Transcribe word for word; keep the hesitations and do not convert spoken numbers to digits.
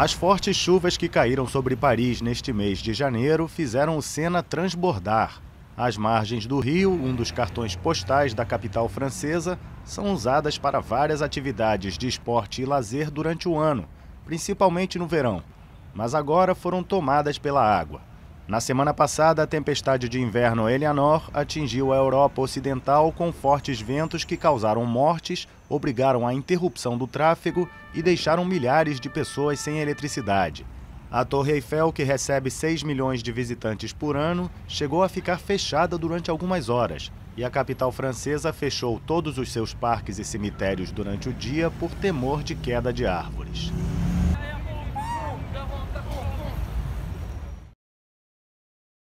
As fortes chuvas que caíram sobre Paris neste mês de janeiro fizeram o Sena transbordar. As margens do rio, um dos cartões postais da capital francesa, são usadas para várias atividades de esporte e lazer durante o ano, principalmente no verão, mas agora foram tomadas pela água. Na semana passada, a tempestade de inverno Eleanor atingiu a Europa Ocidental com fortes ventos que causaram mortes, obrigaram à interrupção do tráfego e deixaram milhares de pessoas sem eletricidade. A Torre Eiffel, que recebe seis milhões de visitantes por ano, chegou a ficar fechada durante algumas horas, e a capital francesa fechou todos os seus parques e cemitérios durante o dia por temor de queda de árvores.